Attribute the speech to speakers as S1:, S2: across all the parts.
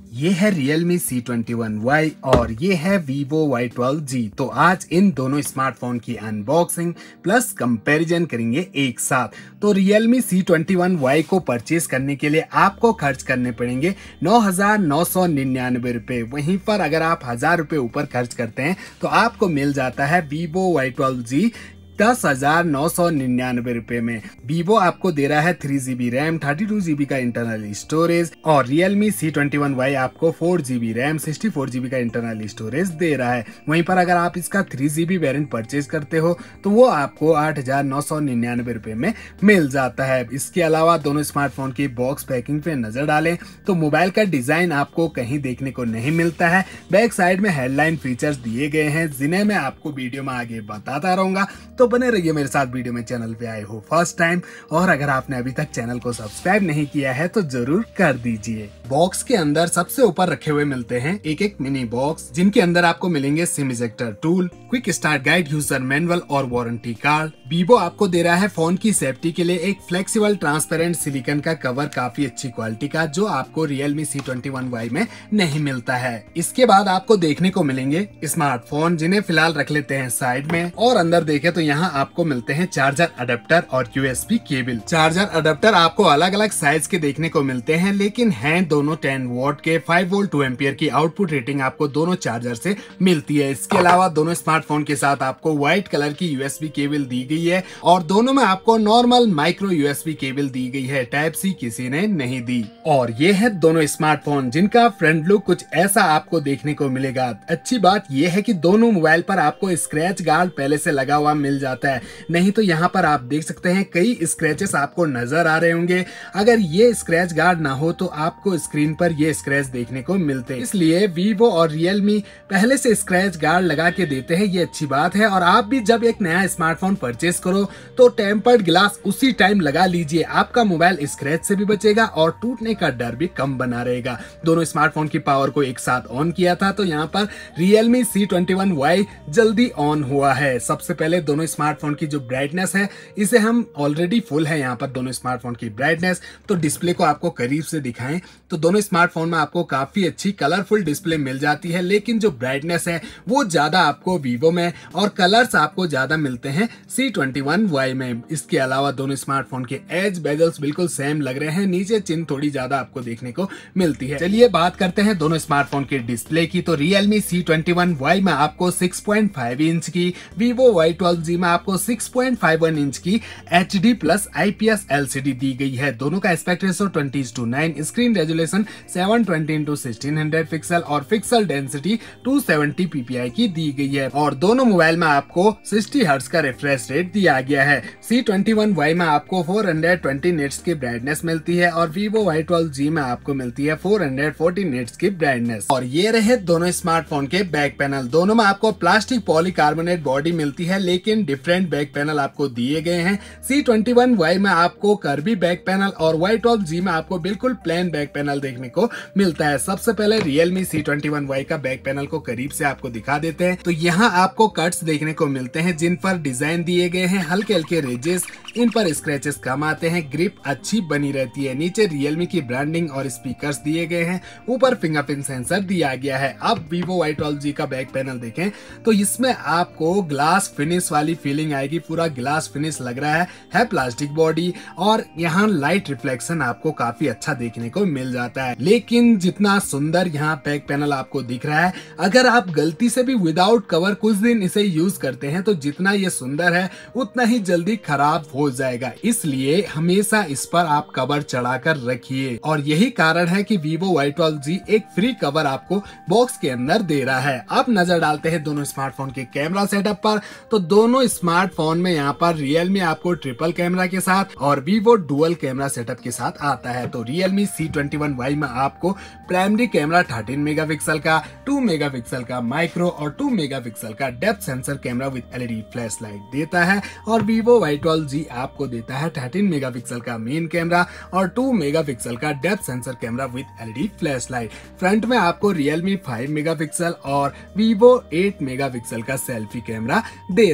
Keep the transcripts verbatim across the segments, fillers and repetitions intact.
S1: ये है Realme C twenty one Y और ये है Vivo वाई ट्वेल्व जी। तो आज इन दोनों स्मार्टफोन की अनबॉक्सिंग प्लस कंपैरिजन करेंगे एक साथ। तो Realme C twenty one Y को परचेज करने के लिए आपको खर्च करने पड़ेंगे नौ हजार नौ सौ निन्यानवे रुपए। वहीं पर अगर आप हजार रुपए ऊपर खर्च करते हैं तो आपको मिल जाता है Vivo वाई ट्वेल्व जी दस हजार नौ सौ निन्यानवे रुपए में। Vivo आपको दे रहा है three GB RAM, thirty two GB का इंटरनल स्टोरेज और Realme C twenty one Y आपको four GB RAM, sixty four GB का इंटरनल स्टोरेज दे रहा है। वहीं पर अगर आप इसका थ्री जीबी वेरिएंट परचेज करते हो तो वो आपको आठ हजार नौ सौ निन्यानवे रुपए में मिल जाता है। इसके अलावा दोनों स्मार्टफोन की बॉक्स पैकिंग पे नजर डालें तो मोबाइल का डिजाइन आपको कहीं देखने को नहीं मिलता है। बैक साइड में हेडलाइन फीचर्स दिए गए हैं जिन्हें मैं आपको वीडियो में आगे बताता रहूंगा। तो बने रहिए मेरे साथ वीडियो में। चैनल पे आए हो फर्स्ट टाइम और अगर आपने अभी तक चैनल को सब्सक्राइब नहीं किया है तो जरूर कर दीजिए। बॉक्स के अंदर सबसे ऊपर रखे हुए मिलते हैं एक एक मिनी बॉक्स जिनके अंदर आपको मिलेंगे SIM ejector tool, quick start guide, user manual और वारंटी कार्ड। Vivo आपको दे रहा है फोन की सेफ्टी के लिए एक फ्लेक्सिबल ट्रांसपेरेंट सिलिकॉन का कवर, काफी अच्छी क्वालिटी का, जो आपको Realme C twenty one Y में नहीं मिलता है। इसके बाद आपको देखने को मिलेंगे स्मार्टफोन जिन्हें फिलहाल रख लेते हैं साइड में और अंदर देखें तो यहाँ आपको मिलते हैं चार्जर अडेप्टर और यूएसबी केबल। चार्जर अडेप्टर आपको अलग अलग साइज के देखने को मिलते हैं लेकिन हैं दोनों टेन वोल्ट के। फाइव वोल्ट टू एम्पियर की आउटपुट रेटिंग आपको दोनों चार्जर से मिलती है। इसके अलावा दोनों स्मार्टफोन के साथ आपको व्हाइट कलर की यूएसबी केबल दी गई है और दोनों में आपको नॉर्मल माइक्रो यूएसबी केबल दी गई है, टाइप सी किसी ने नहीं दी। और ये है दोनों स्मार्टफोन जिनका फ्रंट लुक कुछ ऐसा आपको देखने को मिलेगा। अच्छी बात यह है कि दोनों मोबाइल पर आपको स्क्रैच गार्ड पहले से लगा हुआ मिल जाता है, नहीं तो यहाँ पर आप देख सकते हैं कई स्क्रैचेस आपको नजर आ रहे होंगे। अगर ये स्क्रैच गार्ड ना हो तो आपको स्क्रीन पर ये स्क्रैच देखने को मिलते, इसलिए Vivo और Realme पहले से स्क्रैच गार्ड लगा के देते हैं, ये अच्छी बात है। और आप भी जब एक नया स्मार्टफोन परचेस करो तो टेम्पर्ड ग्लास उसी टाइम लगा लीजिए, आपका मोबाइल स्क्रैच से भी बचेगा और टूटने का डर भी कम बना रहेगा। दोनों स्मार्टफोन की पावर को एक साथ ऑन किया था तो यहाँ पर Realme C twenty one Y जल्दी ऑन हुआ है। सबसे पहले दोनों स्मार्टफोन की जो ब्राइटनेस है इसे हम ऑलरेडी फुल है यहाँ पर दोनों स्मार्टफोन की ब्राइटनेस। तो डिस्प्ले को आपको करीब से दिखाएं तो दोनों स्मार्टफोन में आपको काफी अच्छी कलरफुल डिस्प्ले मिल जाती है, लेकिन जो ब्राइटनेस है वो ज्यादा आपको Vivo में और कलर्स आपको ज्यादा मिलते हैं सी ट्वेंटी वन वाई में। इसके अलावा दोनों स्मार्टफोन के एज बेजल्स बिल्कुल सेम लग रहे हैं, नीचे चिन्ह थोड़ी ज्यादा आपको देखने को मिलती है। चलिए बात करते हैं दोनों स्मार्टफोन के डिस्प्ले की। तो Realme C twenty one Y में आपको सिक्स पॉइंट फाइव इंच की, Vivo वाई ट्वेल्व जी में आपको six point five one inch की H D plus I P S L C D दी गई है। दोनों का aspect ratio twenty is to nine, screen resolution seven twenty into sixteen hundred pixel और pixel density two seventy P P I की दी गई है। और दोनों मोबाइल में आपको सिक्सटी हर्ट्ज का रिफ्रेश रेट दिया गया है। सी ट्वेंटी वन वाई में आपको फोर हंड्रेड ट्वेंटी निट्स की ब्राइटनेस मिलती है और Vivo वाई ट्वेल्व जी में आपको मिलती है फोर हंड्रेड फोर्टी निट्स की ब्राइटनेस। और ये रहे दोनों स्मार्टफोन के बैक पैनल। दोनों में आपको प्लास्टिक पॉलीकार्बोनेट बॉडी मिलती है लेकिन डिफरेंट बैक पैनल आपको दिए गए हैं। सी ट्वेंटी वन वाई में आपको कर्वी बैक पैनल और वाई ट्वेल्व जी में आपको बिल्कुल प्लेन बैक पैनल देखने को मिलता है। सबसे पहले Realme C twenty one Y का बैक पैनल को करीब से आपको दिखा देते हैं तो यहाँ आपको कट्स देखने को मिलते हैं जिन पर डिजाइन दिए गए हैं, हल्के हल्के रेजेस, इन पर स्क्रैचेस कम आते हैं, ग्रिप अच्छी बनी रहती है। नीचे Realme की ब्रांडिंग और स्पीकर्स दिए गए हैं, ऊपर फिंगरप्रिंट सेंसर दिया गया है। अब Vivo वाई ट्वेल्व जी का बैक पैनल देखें तो इसमें आपको ग्लास फिनिश वाली फीलिंग आएगी, पूरा ग्लास फिनिश लग रहा है, है प्लास्टिक बॉडी और यहाँ लाइट रिफ्लेक्शन आपको काफी अच्छा देखने को मिल जाता है। लेकिन जितना सुंदर यहाँ बैक पैनल आपको दिख रहा है, अगर आप गलती से भी विदाउट कवर कुछ दिन इसे यूज करते हैं तो जितना ये सुंदर है उतना ही जल्दी खराब हो जाएगा, इसलिए हमेशा इस पर आप कवर चढ़ाकर रखिए। और यही कारण है कि Vivo वाई ट्वेल्व जी एक फ्री कवर आपको बॉक्स के अंदर दे रहा है। अब नजर डालते हैं दोनों स्मार्टफोन के कैमरा सेटअप पर। तो दोनों स्मार्टफोन में यहाँ पर Realme आपको ट्रिपल कैमरा के साथ और Vivo डुअल कैमरा सेटअप के साथ आता है। तो Realme C twenty one Y में आपको प्राइमरी कैमरा थर्टीन मेगापिक्सल का, टू मेगापिक्सल का माइक्रो और टू मेगापिक्सल का depth sensor camera with L E D flash light देता है और Vivo वाई ट्वेल्व जी आपको देता है थर्टीन मेगापिक्सल का मेन कैमरा और टू मेगापिक्सल का depth sensor camera with L E D flash light. Front में आपको Realme फाइव मेगापिक्सल और Vivo एट मेगापिक्सल का सेल्फी कैमरा दे रहा है।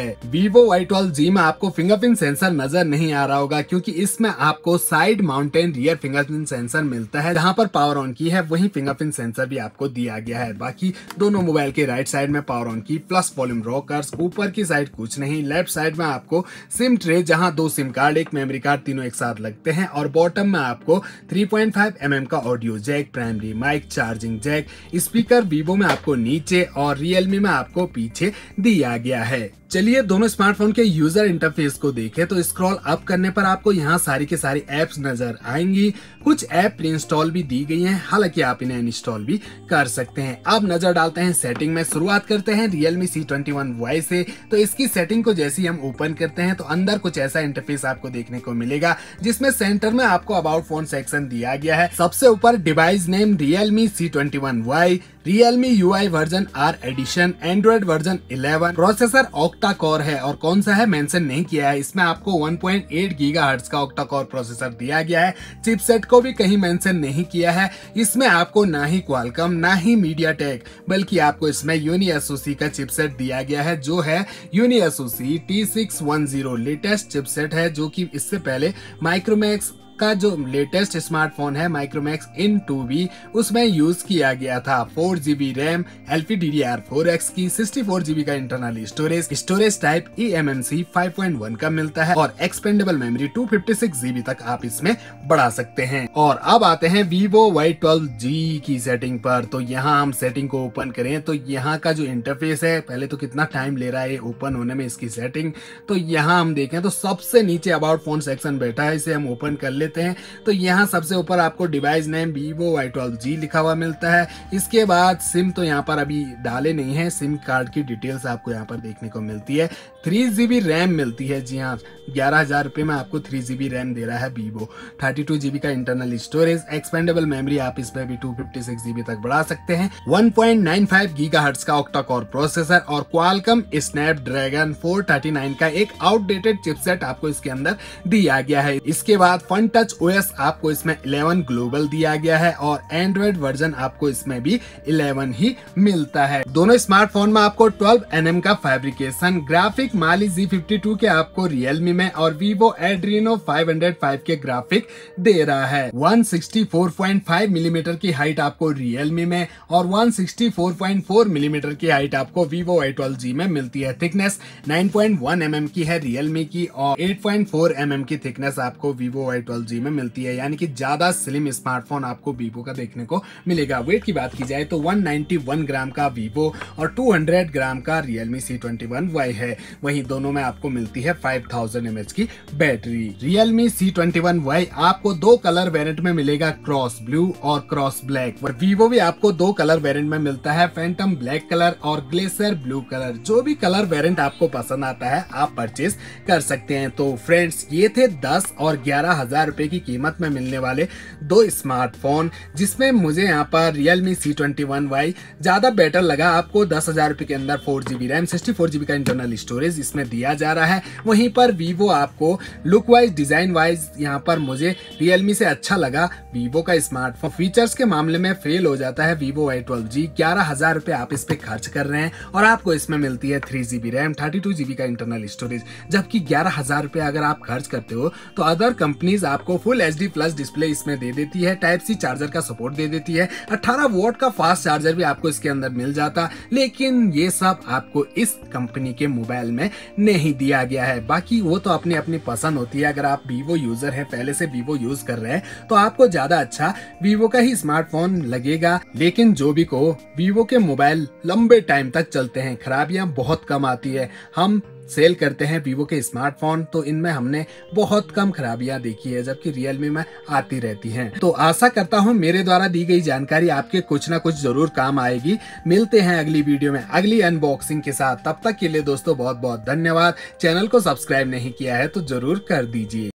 S1: है। Vivo वाई ट्वेल्व जी में आपको फिंगरप्रिंट सेंसर नजर नहीं आ रहा होगा, क्योंकि इसमें आपको side mounted rear fingerprint sensor मिलता है। जहां पर पावर ऑन की है वहीं फिंगरप्रिंट सेंसर भी आपको दिया गया है। बाकी दोनों मोबाइल के राइट साइड में power on key plus volume rockers, ऊपर की साइड कुछ नहीं। लेफ्ट साइड में आपको सिम ट्रे, जहां दो सिम कार्ड एक मेमोरी कार्ड तीनों एक साथ लगते हैं, और बॉटम में आपको three point five M M का audio jack, primary mic, charging jack. Speaker Vivo में आपको नीचे और रियलमी में आपको पीछे दिया गया है। चलिए दोनों स्मार्टफोन के यूजर इंटरफेस को देखें तो स्क्रॉल अप करने पर आपको यहाँ सारी के सारी एप्स नजर आएंगी। कुछ ऐप प्री इंस्टॉल भी दी गई हैं, हालांकि आप इन्हें इंस्टॉल भी कर सकते हैं। अब नजर डालते हैं सेटिंग में। शुरुआत करते हैं Realme C twenty one Y से। तो इसकी सेटिंग को जैसे ही हम ओपन करते हैं तो अंदर कुछ ऐसा इंटरफेस आपको देखने को मिलेगा, जिसमें सेंटर में आपको अबाउट फोन सेक्शन दिया गया है। सबसे ऊपर device name Realme C twenty one Y, Realme U I version R edition, Android version eleven, processor octa core है और कौन सा है मेंशन नहीं किया है। इसमें आपको वन पॉइंट एट गीगाहर्ट्ज का ऑक्टा कोर प्रोसेसर दिया गया है। चिपसेट को भी कहीं मेंशन नहीं किया है। इसमें आपको ना ही क्वालकॉम ना ही मीडियाटेक, बल्कि आपको इसमें यूनिएसओसी का चिपसेट दिया गया है, जो है Unisoc T six one zero. Latest chipset है, जो कि इससे पहले माइक्रोमैक्स का जो लेटेस्ट स्मार्टफोन है माइक्रोमैक्स इन टू बी, उसमें यूज किया गया था। Four GB RAM, L P D D R four X की, सिक्सटी फोर जीबी का internal storage, storage type E M M C five point one का मिलता है, और expandable memory two fifty six GB तक आप इसमें बढ़ा सकते हैं। और अब आते हैं Vivo वाई ट्वेल्व जी की सेटिंग पर। तो यहाँ हम सेटिंग को ओपन करें तो यहाँ का जो इंटरफेस है, पहले तो कितना टाइम ले रहा है ओपन होने में इसकी सेटिंग। तो यहाँ हम देखें तो सबसे नीचे अबाउट फोन सेक्शन बैठा है, इसे हम ओपन कर लेते हैं। तो यहाँ सबसे ऊपर आपको device name Vivo Y twelve G लिखा हुआ मिलता है। इसके बाद सिम तो यहाँ पर अभी डाले नहीं है, सिम कार्ड की डिटेल्स आपको यहाँ पर देखने को मिलती है। थ्री जीबी रैम मिलती है, जी हाँ, ग्यारह हजार रुपए में आपको थ्री जीबी रैम दे रहा है Vivo। थर्टी टू जीबी का इंटरनल स्टोरेज, एक्सपेंडेबल मेमोरी आप इस पे भी टू फिफ्टी सिक्स जीबी तक बढ़ा सकते हैं। One point nine five gigahertz का ऑक्टा कोर प्रोसेसर और Qualcomm Snapdragon four thirty nine का एक आउटडेटेड चिपसेट आपको इसके अंदर दिया गया है। इसके बाद फन टच ओएस आपको इसमें इलेवन ग्लोबल दिया गया है, और एंड्रॉइड वर्जन आपको इसमें भी इलेवन ही मिलता है। दोनों स्मार्टफोन में आपको ट्वेल्व एन एम का fabrication, graphic Mali G fifty two के आपको Realme में और Vivo Adreno five hundred five के ग्राफिक दे रहा है। One sixty four point five millimetre की हाइट आपको Realme में और one sixty four point four millimetre की हाइट आपको Vivo वाई ट्वेल्व जी में मिलती है। Thickness nine point one M M की है Realme की, और eight point four M M की थिकनेस आपको Vivo वाई ट्वेल्व जी में मिलती है, यानी कि ज्यादा स्लिम स्मार्टफोन आपको Vivo का देखने को मिलेगा। वेट की बात की जाए तो वन नाइंटी वन ग्राम का Vivo और टू हंड्रेड ग्राम का Realme C twenty one Y है। वहीं दोनों में आपको मिलती है फाइव थाउजेंड एम एच की बैटरी। Realme C twenty one Y आपको दो कलर वेरिएंट में मिलेगा, क्रॉस ब्लू और क्रॉस ब्लैक। और Vivo भी आपको दो कलर वेरिएंट में मिलता है, फैंटम ब्लैक कलर और ग्लेशियर ब्लू कलर। जो भी कलर वेरिएंट आपको पसंद आता है आप परचेज कर सकते हैं। तो फ्रेंड्स, ये थे दस और ग्यारह हजार रुपए की कीमत में मिलने वाले दो स्मार्टफोन, जिसमें मुझे यहाँ पर Realme C twenty one Y ज्यादा बेटर लगा। आपको दस हजार रुपए के अंदर four GB RAM, sixty four GB का इंटरनल स्टोरेज इसमें दिया जा रहा है। वहीं पर Vivo आपको लुक वाइज, डिजाइन वाइज यहाँ पर मुझे Realme से अच्छा लगा। Vivo का स्मार्टफोन फीचर्स के मामले में फेल हो जाता है Vivo वाई ट्वेल्व जी। ग्यारह हजार रुपए आप इस पे खर्च कर रहे हैं और आपको इसमें मिलती है three GB RAM, thirty two GB का इंटरनल स्टोरेज। जबकि ग्यारह हजार रुपए अगर आप खर्च करते हो तो अदर कंपनीज आपको full H D plus display इसमें दे देती है, टाइप सी चार्जर का सपोर्ट दे देती है, अठारह वोल्ट का फास्ट चार्जर भी आपको इसके अंदर मिल जाता, लेकिन ये सब आपको इस कंपनी के मोबाइल में नहीं दिया गया है। बाकी वो तो अपनी अपनी पसंद होती है। अगर आप Vivo यूजर हैं, पहले से Vivo यूज कर रहे हैं, तो आपको ज्यादा अच्छा Vivo का ही स्मार्टफोन लगेगा। लेकिन जो भी कहो, Vivo के मोबाइल लंबे टाइम तक चलते हैं, खराबियां बहुत कम आती है। हम सेल करते हैं Vivo के स्मार्टफोन, तो इनमें हमने बहुत कम खराबियां देखी है, जबकि Realme में आती रहती हैं। तो आशा करता हूं मेरे द्वारा दी गई जानकारी आपके कुछ ना कुछ जरूर काम आएगी। मिलते हैं अगली वीडियो में अगली अनबॉक्सिंग के साथ। तब तक के लिए दोस्तों बहुत बहुत धन्यवाद। चैनल को सब्सक्राइब नहीं किया है तो जरूर कर दीजिए।